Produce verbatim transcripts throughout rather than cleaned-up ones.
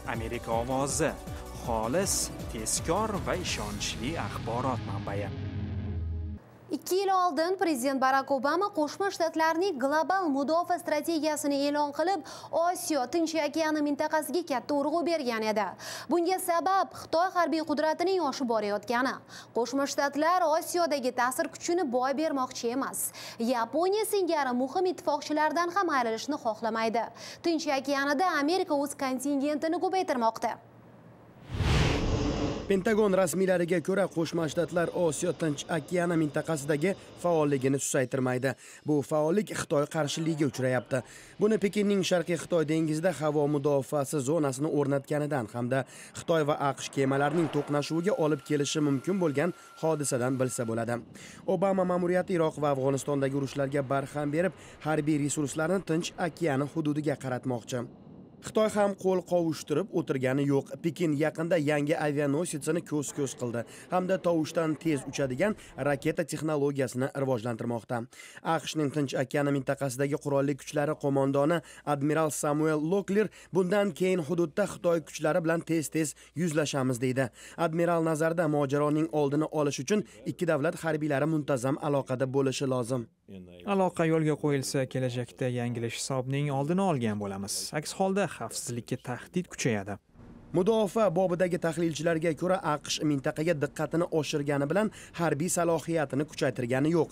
Amerika ovozi, xolis, tezkor va ishonchli axborot manbai. ikki yil oldin Prezident Barack Obama Qo'shma Shtatlarning global mudofaa strategiyasini e'lon qilib, Osiyo Tinch okeani mintaqasiga katta urg'u bergan edi. Bunga sabab Xitoy harbiy qudratining oshib borayotgani. Qo'shma Shtatlar Osiyodagi ta'sir kuchini boy bermoqchi emas. Yaponiya singari muhim ittifoqchilardan ham ayrilishni xohlamaydi. Tinch okeanida Amerika o'z kontingentini ko'paytirmoqda. Pentagon rasmiylariga ko'ra, Qo'shma Shtatlar Osiyo Tinch okeani mintaqasidagi faolligini susaytirmaydi. Bu faollik Xitoy qarshiligiga uchrayapti. Buni Pekinning Sharqiy Xitoy dengizida havo mudofaasi zonasini o'rnatganidan hamda Xitoy va AQSh kemalarining to'qnashuviga olib kelishi mumkin bo'lgan hodisadan bilsa bo'ladi. Obama ma'muriyati Iroq va Afg'onistondagi urushlarga barham berib, harbiy resurslarni Tinch okeani hududiga qaratmoqchi. Xitoy ham qo'l qovushtirib o'tirgani yo'q. Pekin yaqinda yangi avianosetsini ko'z-ko'z qildi hamda tovushdan tez uchadigan raketa texnologiyasini rivojlantirmoqda. AQShning Tinch okeani mintaqasidagi qurolli kuchlari qo'mondoni admiral Samuel Locklear bundan keyin hududda Xitoy kuchlari bilan tez-tez yuzlashamiz deydi. Admiral nazarda mojaroning oldini olish uchun ikki davlat harbiylari muntazam aloqada bo'lishi lozim. Aloqa yo'lga qo'yilsa, kelajakda yanglish hisobning oldini olgan bo'lamiz. Aks holda xavfsizlikka tahdid kuchayadi. Mudofaa bobidagi tahlilchilarga ko'ra, AQSh mintaqaga diqqatini oshirgani bilan harbiy salohiyatini kuchaytirgani yo'q.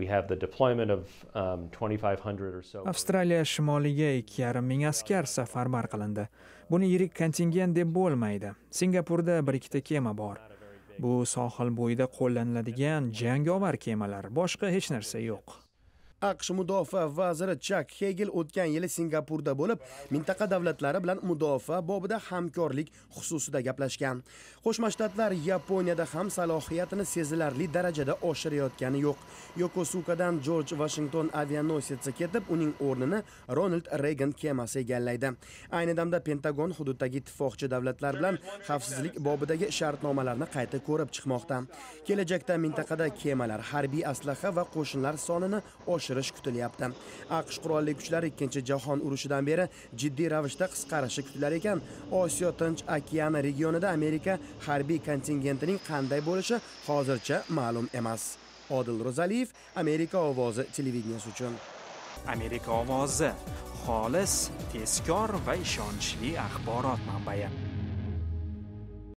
Avstraliya shimoliga ikki yarim ming askar safarbar qilindi. Buni yirik kontingent deb bo'lmaydi. Singapurda bir ikkita kema bor. Bu sohil bo'yida qo'llaniladigan jangovar kemalar, boshqa hech narsa yo'q. AQSh mudofaa vaziri Chuck Hagel o'tgan yili Singapurda bo'lib, mintaqa davlatlari bilan mudofaa bobida hamkorlik xususida gaplashgan. Qo'shma Shtatlar Yaponiyada ham salohiyatini sezilarli darajada oshirayotgani yo'q. Yokosukadan George Washington avianosetsi ketib, uning o'rnini Ronald Reagan kemasi egallaydi. Ayni damda Pentagon hududdagi ittifoqchi davlatlar bilan xavfsizlik bobidagi shartnomalarni qayta ko'rib chiqmoqda. Kelajakda mintaqada kemalar, harbiy aslaha va qo'shinlar sonini oshirish kutilyapti. AQSh qurolli kuchlari ikkinchi jahon urushidan beri jiddiy ravishda qisqarishi kutilar ekan. Osiyo Tinch okeani regionida Amerika harbiy kontingentining qanday bo'lishi hozircha ma'lum emas. Odil Ro'zaliyev, Amerika ovozi televideniyasi uchun. Amerika ovozi, xolis, tezkor va ishonchli axborot manbai.